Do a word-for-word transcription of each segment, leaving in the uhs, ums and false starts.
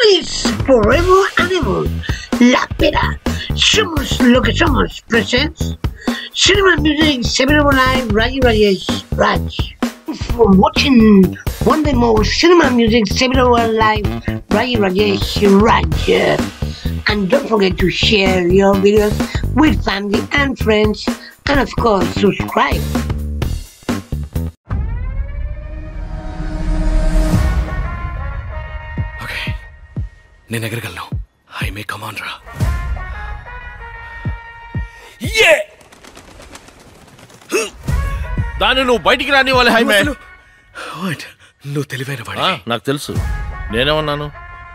It's forever and ever. La Pera. Somos lo que somos. Presents Cinema Music seven live RAYIRAJESHRAJ. For watching one day more Cinema Music seven live RAYIRAJESHRAJ. And don't forget to share your videos with family and friends, and of course subscribe. Okay, నేను ఎగరగలను. I may come on రా. Yeah! దాన్ని నువ్వు బయటికి రాని వాళ్ళ హైమే. What? నువ్వు తెలివైన వాడి. నాకు తెలుసు. నేనేమన్నాను?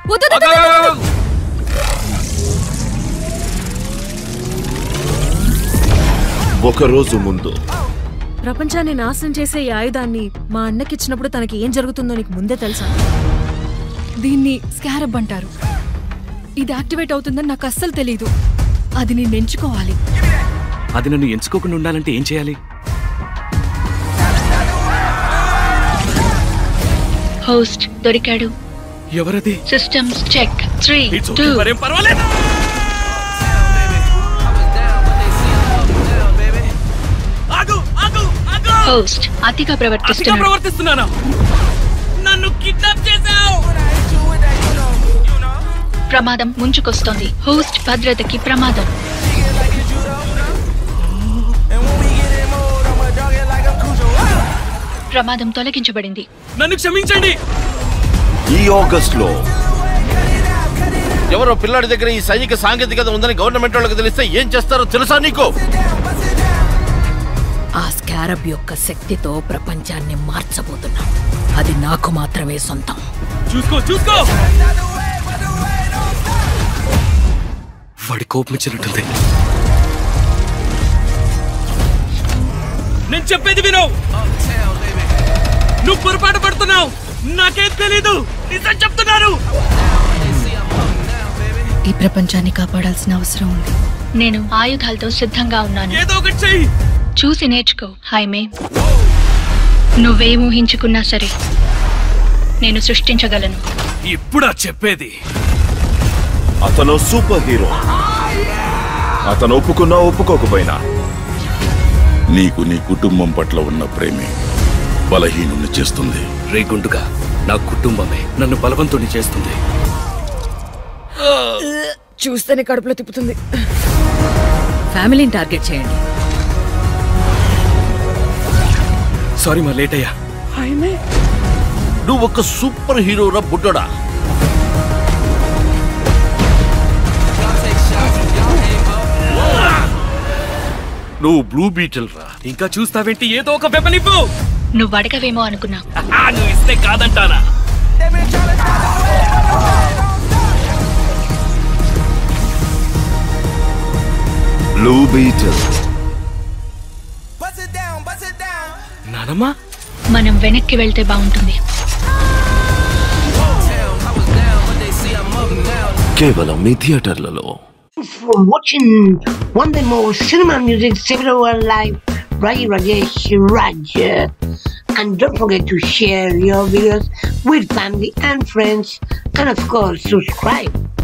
ఒక రోజు ముందు ప్రపంచాన్ని నాశనం చేసే ఈ ఆయుధాన్ని మా అన్నకి ఇచ్చినప్పుడు తనకి ఏం జరుగుతుందో నీకు ముందే తెలుసా? దీన్ని స్కారబ్ అంటారు. ఇది యాక్టివేట్ అవుతుందని నాకు అస్సలు తెలీదు. అది నేను ఎంచుకోవాలి. అది నన్ను ఎంచుకోకుండా ఉండాలంటే ఏం చేయాలి? హోస్ట్ దొరికాడు. ఎవరది? Systems check. త్రీ టూ పర్వాలేదు. హోస్ట్ అతిగా ప్రవర్తిస్తున్నాడు. ప్రవర్తిస్తున్నానా? నన్ను కిడ్నాప్ చేశావు. ప్రమాదం ముంచుకొస్తోంది. హోస్ట్ భద్రతకి ప్రమాదం. ప్రమాదం తొలగించబడింది. నన్ను క్షమించండి. ఈ ఆగస్ట్ లో ఎవరో పిల్లాడి దగ్గర ఈ సైనిక సాంకేతికత ఉందని గవర్నమెంట్ వాళ్ళకి తెలిస్తే ఏం చేస్తారో తెలుసా నీకు? ఆ స్కారబ్ యొక్క శక్తితో ప్రపంచాన్ని మార్చబోతున్నాం. అది నాకు మాత్రమే సొంతం. చూసుకో చూసుకో. వాడి కోపమిచ్చినట్టుంది. నేను చెప్పేది విను. నువ్వు పొరపాటు పడుతున్నావు. నాకేం తెలీదు. నిజం చెప్తున్నాను. ఈ ప్రపంచాన్ని కాపాడాల్సిన అవసరం ఉంది. నేను ఆయుధాలతో సిద్ధంగా ఉన్నాను. ఏదో ఒకటి చెయ్యి. చూసి నేర్చుకో హైమే. నువ్వేం ఊహించుకున్నా సరే నేను సృష్టించగలను. ఇప్పుడా చెప్పేది? అతను సూపర్ హీరో. అతను ఒప్పుకున్నా ఒప్పుకోకపోయినా నీకు నీ కుటుంబం పట్ల ఉన్న ప్రేమే బలహీనుని చేస్తుంది. రే గుండుగా, నా కుటుంబమే నన్ను బలవంతుని చేస్తుంది. చూస్తేనే కడుపులో తిప్పుతుంది. ఫ్యామిలీని టార్గెట్ చేయండి. సారీ మా లేట్ అయ్యా. నువ్వు ఒక సూపర్ హీరో రా బుడ్డోడా. నువ్వు బ్లూ బీటిల్ రా. ఇంకా చూస్తావేంటి? ఏదో ఒక వెపన్ ఇవ్వు. నువ్వు అడగవేమో అనుకున్నా. నువ్వు ఇస్తే కాదంటానా? Blue beetle. నానమ్మా, మనం వెనక్కి వెళ్తే బాగుంటుంది. కేవలం మీ థియేటర్లలో. For watching one day more Cinema Music seven live RAYIRAJESHRAJ. And don't forget to share your videos with family and friends, and of course subscribe.